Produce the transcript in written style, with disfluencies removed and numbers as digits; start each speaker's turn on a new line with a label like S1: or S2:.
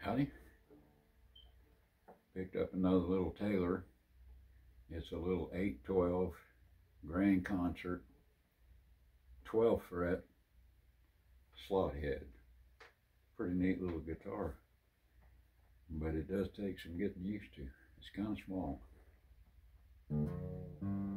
S1: Howdy. Picked up another little Taylor. It's a little 812 Grand Concert 12 fret slot head. Pretty neat little guitar, but it does take some getting used to. It's kind of small.